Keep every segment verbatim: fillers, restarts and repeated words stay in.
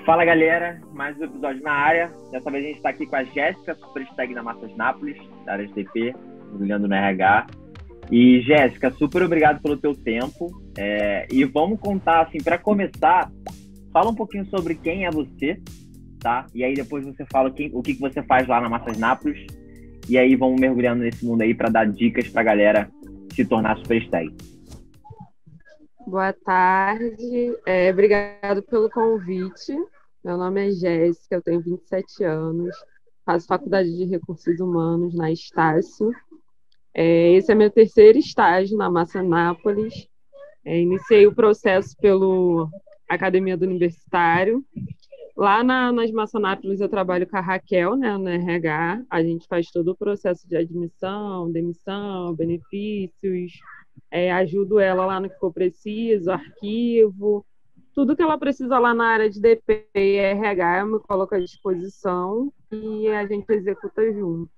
Fala galera, mais um episódio na área. Dessa vez a gente está aqui com a Jéssica, superstag da Massas Nápoles, da área de T P, mergulhando no R H. E Jéssica, super obrigado pelo teu tempo. É, e vamos contar, assim, para começar, fala um pouquinho sobre quem é você, tá? E aí depois você fala quem, o que, que você faz lá na Massas Nápoles. E aí vamos mergulhando nesse mundo aí para dar dicas para a galera se tornar superstag. Boa tarde, é, obrigado pelo convite. Meu nome é Jéssica, eu tenho vinte e sete anos, faço faculdade de Recursos Humanos na Estácio. É, esse é meu terceiro estágio na Massas Nápoles. É, iniciei o processo pelo Academia do Universitário. Lá na, nas Massas Nápoles eu trabalho com a Raquel, né, no R H. A gente faz todo o processo de admissão, demissão, benefícios. É, ajudo ela lá no que for preciso, arquivo, tudo que ela precisa lá na área de D P e R H, eu me coloco à disposição e a gente executa junto.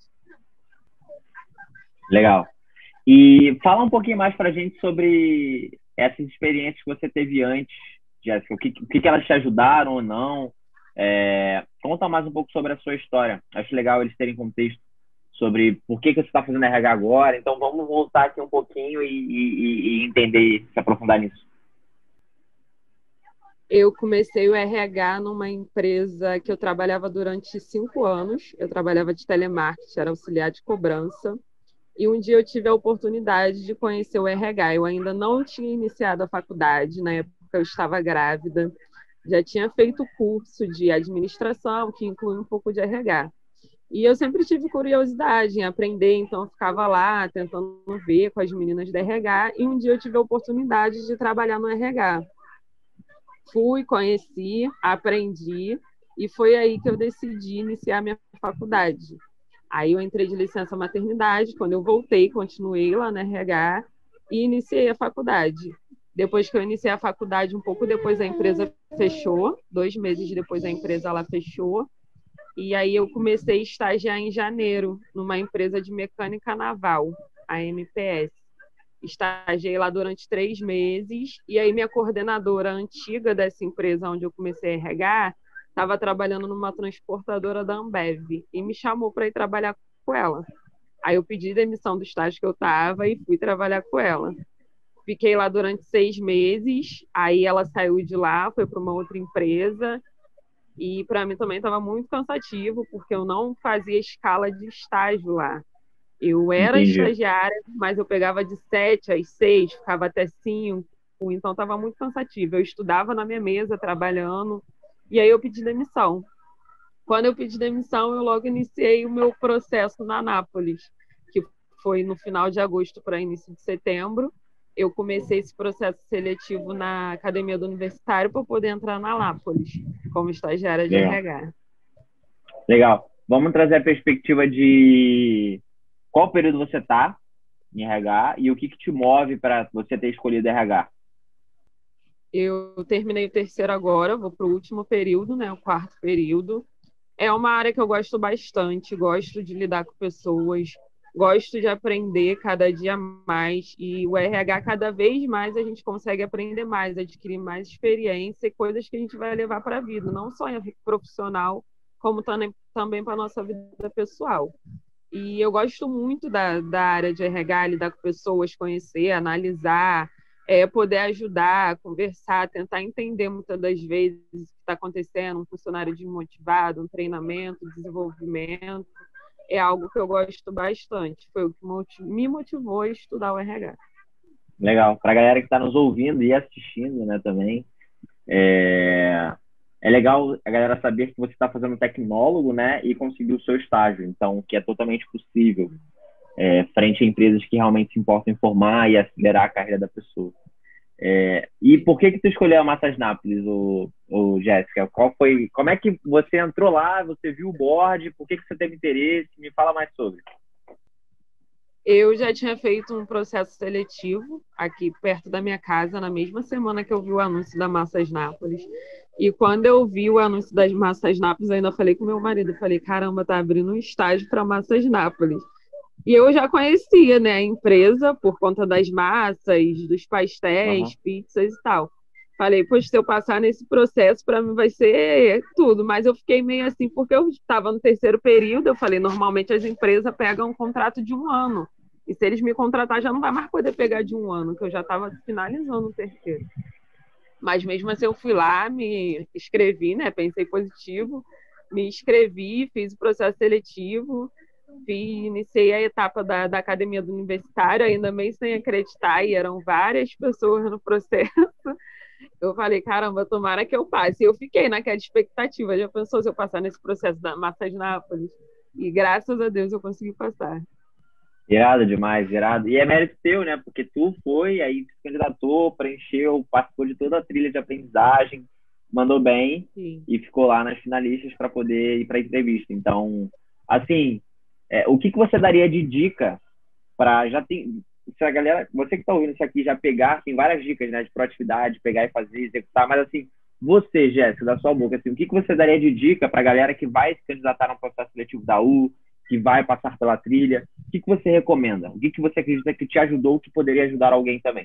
Legal. E fala um pouquinho mais para a gente sobre essas experiências que você teve antes, Jéssica. O que, o que elas te ajudaram ou não? É, conta mais um pouco sobre a sua história. Acho legal eles terem contexto sobre por que, que você está fazendo R H agora. Então, vamos voltar aqui um pouquinho e, e, e entender, se aprofundar nisso. Eu comecei o R H numa empresa que eu trabalhava durante cinco anos. Eu trabalhava de telemarketing, era auxiliar de cobrança. E um dia eu tive a oportunidade de conhecer o R H. Eu ainda não tinha iniciado a faculdade, na época eu estava grávida. Já tinha feito curso de administração, que inclui um pouco de R H. E eu sempre tive curiosidade em aprender, então eu ficava lá tentando ver com as meninas do R H, e um dia eu tive a oportunidade de trabalhar no R H. Fui, conheci, aprendi, e foi aí que eu decidi iniciar minha faculdade. Aí eu entrei de licença maternidade, quando eu voltei, continuei lá no R H e iniciei a faculdade. Depois que eu iniciei a faculdade, um pouco depois a empresa fechou, dois meses depois a empresa ela fechou, e aí eu comecei a estagiar em janeiro, numa empresa de mecânica naval, a M P S. Estagiei lá durante três meses, e aí minha coordenadora antiga dessa empresa onde eu comecei a R H estava trabalhando numa transportadora da Ambev, e me chamou para ir trabalhar com ela. Aí eu pedi demissão do estágio que eu estava e fui trabalhar com ela. Fiquei lá durante seis meses, aí ela saiu de lá, foi para uma outra empresa, e para mim também estava muito cansativo, porque eu não fazia escala de estágio lá. Eu era Entendi. estagiária, mas eu pegava de sete às seis, ficava até cinco, então estava muito cansativo. Eu estudava na minha mesa, trabalhando, e aí eu pedi demissão. Quando eu pedi demissão, eu logo iniciei o meu processo na Nápoles, que foi no final de agosto para início de setembro. Eu comecei esse processo seletivo na Academia do Universitário para poder entrar na Nápoles, como estagiária de Legal. R H. Legal. Vamos trazer a perspectiva de qual período você está em R H e o que, que te move para você ter escolhido R H. Eu terminei o terceiro agora, vou para o último período, né, o quarto período. É uma área que eu gosto bastante, gosto de lidar com pessoas, gosto de aprender cada dia mais, e o R H cada vez mais a gente consegue aprender mais, adquirir mais experiência e coisas que a gente vai levar para a vida, não só em profissional, como também para a nossa vida pessoal. E eu gosto muito da, da área de R H, lidar com pessoas, conhecer, analisar, é, poder ajudar, conversar, tentar entender muitas das vezes o que está acontecendo, um funcionário desmotivado, um treinamento, desenvolvimento. É algo que eu gosto bastante. Foi o que me motivou a estudar o R H. Legal. Para a galera que está nos ouvindo e assistindo, né, também, é... é legal a galera saber que você está fazendo tecnólogo, né, e conseguiu o seu estágio. Então, que é totalmente possível, é, frente a empresas que realmente se importam em formar e acelerar a carreira da pessoa. É... E por que que tu escolheu a Massas Nápoles, o, o Jéssica? Qual foi? Como é que você entrou lá? Você viu o board? Por que que você teve interesse? Me fala mais sobre. Eu já tinha feito um processo seletivo aqui perto da minha casa, na mesma semana que eu vi o anúncio da Massas Nápoles. E quando eu vi o anúncio das Massas Nápoles, eu ainda falei com meu marido, falei, caramba, tá abrindo um estágio para Massas Nápoles. E eu já conhecia, né, a empresa por conta das massas, dos pastéis, Uhum. pizzas e tal. Falei, poxa, se eu passar nesse processo, para mim vai ser tudo. Mas eu fiquei meio assim, porque eu estava no terceiro período. Eu falei, normalmente as empresas pegam um contrato de um ano. E se eles me contratar, já não vai mais poder pegar de um ano, que eu já estava finalizando o terceiro. Mas mesmo assim, eu fui lá, me inscrevi, né? Pensei positivo, me inscrevi, fiz o processo seletivo, fiz, iniciei a etapa da, da academia do universitário, ainda bem sem acreditar, e eram várias pessoas no processo. Eu falei, caramba, tomara que eu passe. E eu fiquei naquela expectativa. Já pensou se eu passar nesse processo da Massas Nápoles? E graças a Deus eu consegui passar. Irado demais, irado. E é mérito teu, né? Porque tu foi, aí se candidatou, preencheu, participou de toda a trilha de aprendizagem, mandou bem Sim. e ficou lá nas finalistas para poder ir para a entrevista. Então, assim, é, o que, que você daria de dica para já tem se a galera, você que está ouvindo isso aqui já pegar, tem várias dicas, né, de proatividade, pegar e fazer, executar, mas assim, você, Jéssica, da sua boca, assim, o que, que você daria de dica para a galera que vai se candidatar no processo seletivo da U, que vai passar pela trilha? O que, que você recomenda? O que, que você acredita que te ajudou, que poderia ajudar alguém também?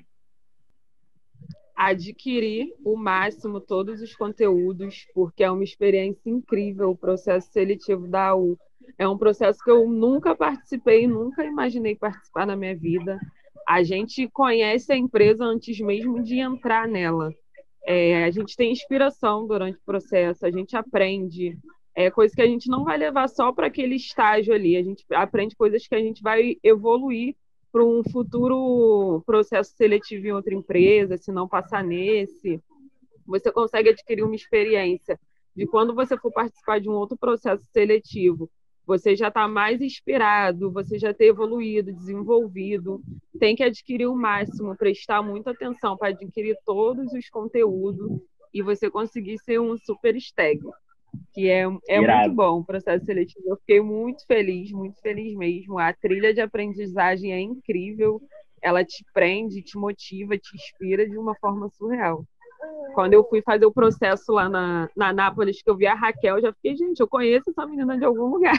Adquirir o máximo todos os conteúdos, porque é uma experiência incrível o processo seletivo da U. É um processo que eu nunca participei, nunca imaginei participar na minha vida. A gente conhece a empresa antes mesmo de entrar nela. É, a gente tem inspiração durante o processo, a gente aprende, é coisa que a gente não vai levar só para aquele estágio ali, a gente aprende coisas que a gente vai evoluir para um futuro processo seletivo em outra empresa, se não passar nesse. Você consegue adquirir uma experiência de quando você for participar de um outro processo seletivo, você já está mais inspirado, você já ter evoluído, desenvolvido, tem que adquirir o máximo, prestar muita atenção para adquirir todos os conteúdos e você conseguir ser um super stag, que é, é muito Irado. bom o processo seletivo. Eu fiquei muito feliz, muito feliz mesmo. A trilha de aprendizagem é incrível, ela te prende, te motiva, te inspira de uma forma surreal. Quando eu fui fazer o processo lá na, na Nápoles, que eu vi a Raquel, eu já fiquei, gente, eu conheço essa menina de algum lugar.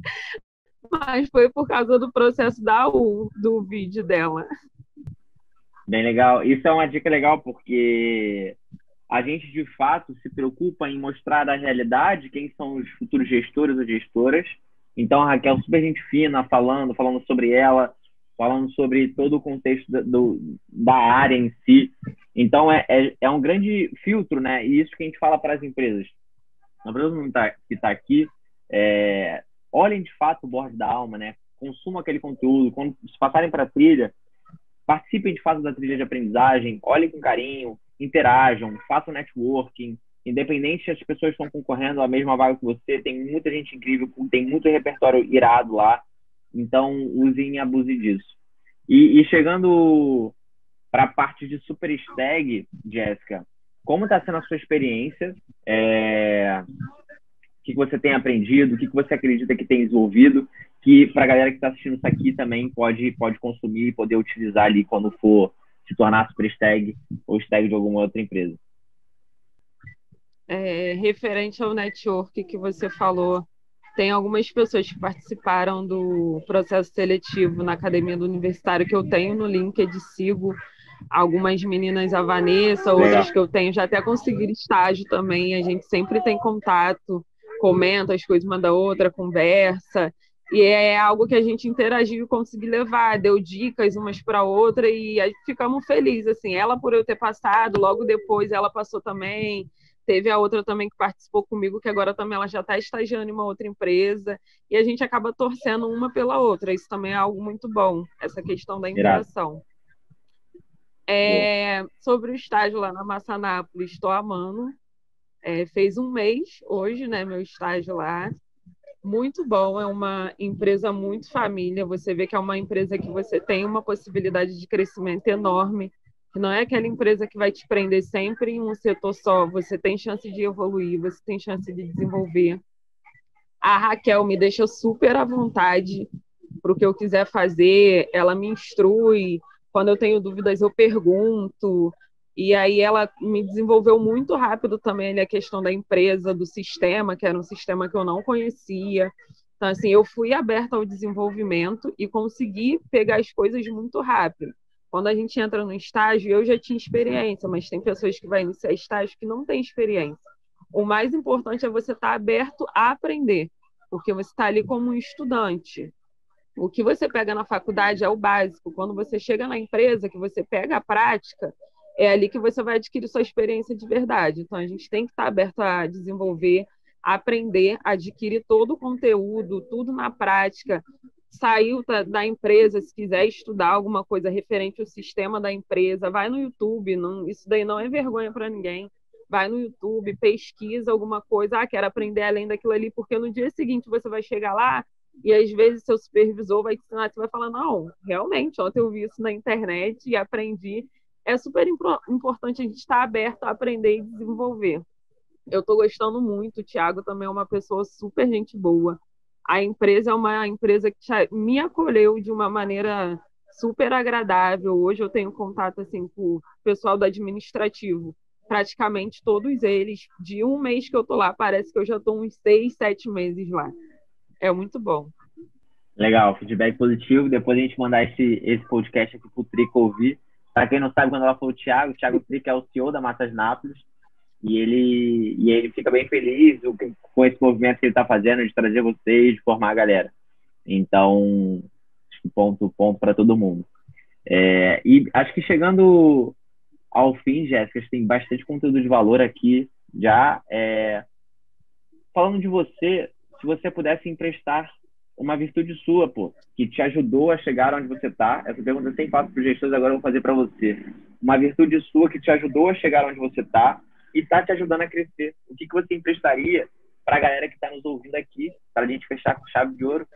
Mas foi por causa do processo da U, do vídeo dela. Bem legal. Isso é uma dica legal porque a gente, de fato, se preocupa em mostrar a realidade, quem são os futuros gestores ou gestoras. Então, a Raquel, super gente fina, falando, falando sobre ela, falando sobre todo o contexto da, do, da área em si. Então, é, é, é um grande filtro, né? E isso que a gente fala para as empresas. A empresa que está aqui, é, olhem de fato o board da alma, né? Consumam aquele conteúdo. Quando se passarem para a trilha, participem de fato da trilha de aprendizagem, olhem com carinho, interajam, façam networking, independente se as pessoas estão concorrendo à mesma vaga que você, tem muita gente incrível, tem muito repertório irado lá, então usem e abusem disso. E, e chegando para a parte de Super Stag, Jéssica, como está sendo a sua experiência? É... O que você tem aprendido? O que você acredita que tem desenvolvido? Que para a galera que está assistindo isso aqui também pode, pode consumir e poder utilizar ali quando for se tornar Super Stag ou Stag de alguma outra empresa. É, referente ao network que você falou, tem algumas pessoas que participaram do processo seletivo na Academia do Universitário que eu tenho no LinkedIn, sigo algumas meninas, a Vanessa, outras Legal. que eu tenho já até conseguiram estágio também, a gente sempre tem contato, comenta as coisas uma da outra, conversa, e é algo que a gente interagiu e conseguiu levar, deu dicas umas para outra e aí ficamos felizes, assim, ela por eu ter passado, logo depois ela passou também, teve a outra também que participou comigo, que agora também ela já está estagiando em uma outra empresa, e a gente acaba torcendo uma pela outra, isso também é algo muito bom, essa questão da Irado. interação. É, sobre o estágio lá na Massanápolis, estou amando. É, fez um mês hoje, né, meu estágio lá. Muito bom, é uma empresa muito família. Você vê que é uma empresa que você tem uma possibilidade de crescimento enorme. Que não é aquela empresa que vai te prender sempre em um setor só. Você tem chance de evoluir, você tem chance de desenvolver. A Raquel me deixa super à vontade para o que eu quiser fazer. Ela me instrui. Quando eu tenho dúvidas, eu pergunto. E aí ela me desenvolveu muito rápido também a questão da empresa, do sistema, que era um sistema que eu não conhecia. Então, assim, eu fui aberta ao desenvolvimento e consegui pegar as coisas muito rápido. Quando a gente entra no estágio, eu já tinha experiência, mas tem pessoas que vão iniciar estágio que não têm experiência. O mais importante é você estar aberto a aprender, porque você está ali como um estudante. O que você pega na faculdade é o básico. Quando você chega na empresa, que você pega a prática, é ali que você vai adquirir sua experiência de verdade. Então, a gente tem que estar aberto a desenvolver, a aprender, adquirir todo o conteúdo, tudo na prática. Saiu da, da empresa, se quiser estudar alguma coisa referente ao sistema da empresa, vai no YouTube. Não, isso daí não é vergonha para ninguém. Vai no YouTube, pesquisa alguma coisa. Ah, quero aprender além daquilo ali, porque no dia seguinte você vai chegar lá e às vezes seu supervisor vai te ensinar, você vai falar, não, realmente, ontem eu vi isso na internet e aprendi. É super importante a gente estar aberto a aprender e desenvolver. Eu estou gostando muito, o Thiago também é uma pessoa super gente boa. A empresa é uma empresa que me acolheu de uma maneira super agradável. Hoje eu tenho contato assim, com o pessoal do administrativo, praticamente todos eles. De um mês que eu estou lá, parece que eu já estou uns seis, sete meses lá. É muito bom. Legal, feedback positivo. Depois a gente mandar esse, esse podcast aqui pro Trico ouvir. Para quem não sabe, quando ela falou o Thiago, o Thiago Trico é o C E O da Massas Nápoles. E ele, e ele fica bem feliz com esse movimento que ele está fazendo de trazer vocês, de formar a galera. Então, acho que ponto, ponto para todo mundo. É, e acho que chegando ao fim, Jéssica, tem bastante conteúdo de valor aqui já. É, falando de você, se você pudesse emprestar uma virtude sua, pô, que te ajudou a chegar onde você está. Essa pergunta eu sempre faço para os gestores, agora eu vou fazer para você. Uma virtude sua que te ajudou a chegar onde você está e está te ajudando a crescer. O que, que você emprestaria para a galera que está nos ouvindo aqui, para a gente fechar com chave de ouro?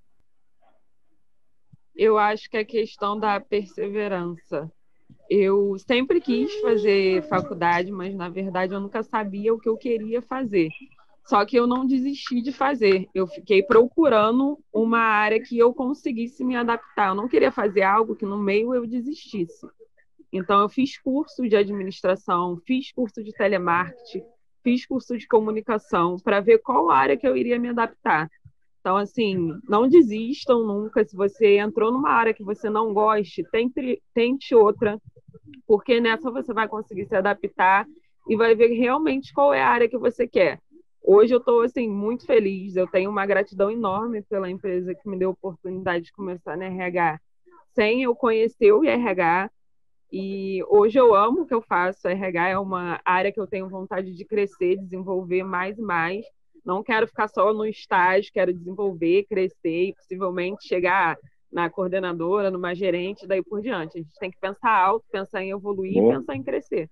Eu acho que é a questão da perseverança. Eu sempre quis fazer faculdade, mas, na verdade, eu nunca sabia o que eu queria fazer. Só que eu não desisti de fazer. Eu fiquei procurando uma área que eu conseguisse me adaptar. Eu não queria fazer algo que no meio eu desistisse. Então, eu fiz curso de administração, fiz curso de telemarketing, fiz curso de comunicação para ver qual área que eu iria me adaptar. Então, assim, não desistam nunca. Se você entrou numa área que você não goste, tente, tente outra, porque nessa você vai conseguir se adaptar e vai ver realmente qual é a área que você quer. Hoje eu estou assim, muito feliz, eu tenho uma gratidão enorme pela empresa que me deu a oportunidade de começar no R H sem eu conhecer o R H. E hoje eu amo o que eu faço. A R H é uma área que eu tenho vontade de crescer, desenvolver mais e mais. Não quero ficar só no estágio, quero desenvolver, crescer e possivelmente chegar na coordenadora, numa gerente, daí por diante. A gente tem que pensar alto, pensar em evoluir e pensar em crescer.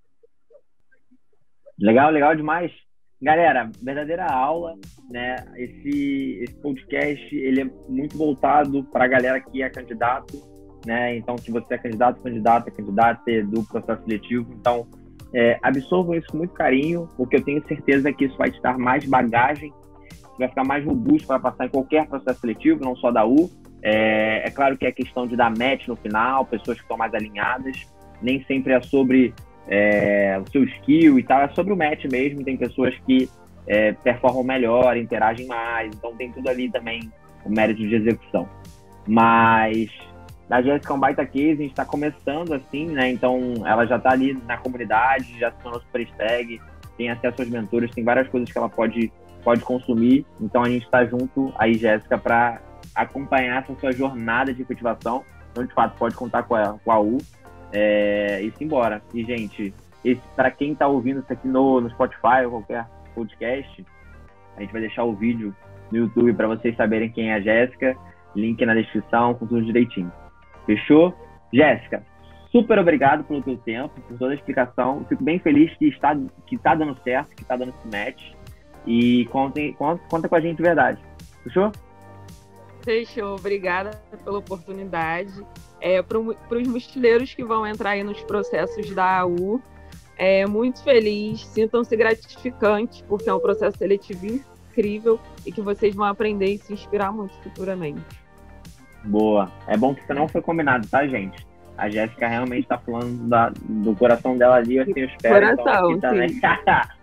Legal, legal demais. Galera, verdadeira aula, né? Esse, esse podcast, ele é muito voltado para a galera que é candidato, né? Então, se você é candidato, candidata, candidata do processo seletivo, então é, absorvam isso com muito carinho, porque eu tenho certeza que isso vai te dar mais bagagem, vai ficar mais robusto para passar em qualquer processo seletivo, não só da U. É, é claro que é questão de dar match no final, pessoas que estão mais alinhadas, nem sempre é sobre é, o seu skill e tal, é sobre o match mesmo. Tem pessoas que é, performam melhor, interagem mais, então tem tudo ali também o mérito de execução. Mas a Jéssica é um baita case, a gente está começando assim, né? Então ela já está ali na comunidade, já se tornou super stag, tem acesso aos mentores, tem várias coisas que ela pode, pode consumir. Então a gente está junto aí, Jéssica, para acompanhar essa sua jornada de efetivação. Então, de fato, pode contar com a, com a U é, e simbora. E, gente, para quem está ouvindo isso aqui no, no Spotify ou qualquer podcast, a gente vai deixar o vídeo no YouTube para vocês saberem quem é a Jéssica. Link na descrição, com tudo direitinho. Fechou? Jéssica, super obrigado pelo teu tempo, por toda a explicação. Fico bem feliz que está, que está dando certo, que está dando esse match. E contem, conta, conta com a gente de verdade. Fechou? Fechou. Obrigada pela oportunidade. É, para os mochileiros que vão entrar aí nos processos da A U, é muito feliz, sintam-se gratificantes, porque é um processo seletivo incrível e que vocês vão aprender e se inspirar muito futuramente. Boa. É bom que isso não foi combinado, tá, gente? A Jéssica realmente está falando da, do coração dela ali, assim, eu espero. Coração, então, aqui também.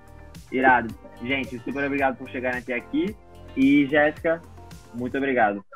Irado. Gente, super obrigado por chegarem até aqui. E, Jéssica, muito obrigado.